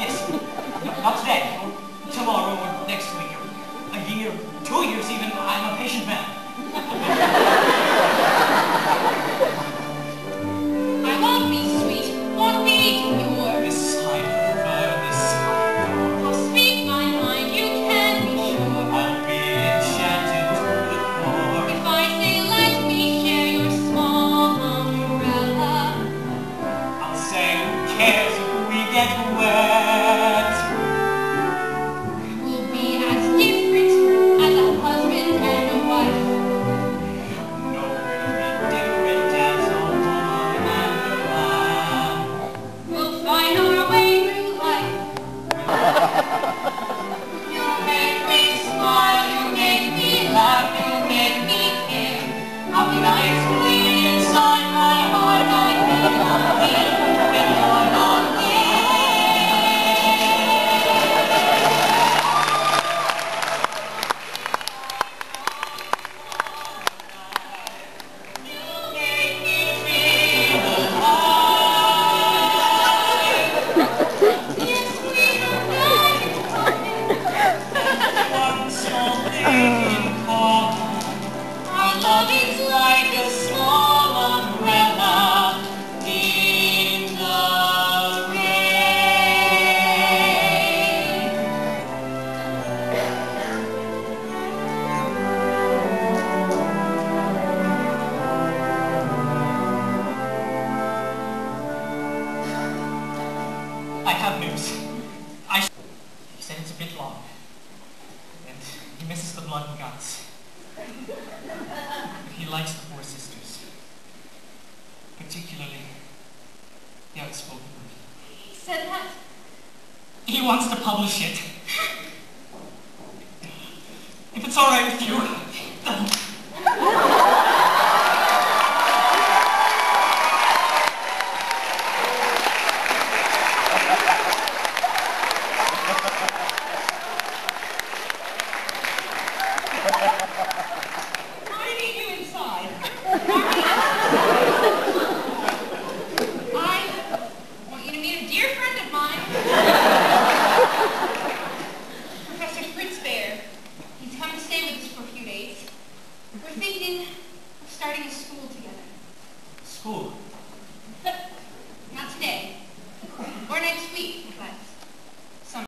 Yes. Not today, or tomorrow, or next week, or a year, 2 years even. I'm a patient man. I won't be sweet, won't be demure. This side prefer, this side door. I'll speak my mind, you can be sure. I'll be enchanted to the core. If I say let me share your small umbrella, I'll say who cares if we get wet. we'll be as different as a husband and a wife. No, we'll be different as a woman and a man. We'll find our way through life. You make me smile, you make me laugh, you make me care. How can I explain inside my heart I cannot be when you're not there? You make me feel alive. Yes, we are not One small thing in common. our love is like Like a small umbrella in the rain. I have news. He said it's a bit long, and he misses the blood and guts. But he likes the Four Sisters, particularly the outspoken one. He said that. He wants to publish it. If it's all right with you, I need you inside. I want you to meet a dear friend of mine, Professor Fritz Bear. He's come to stay with us for a few days. We're thinking of starting a school together. school.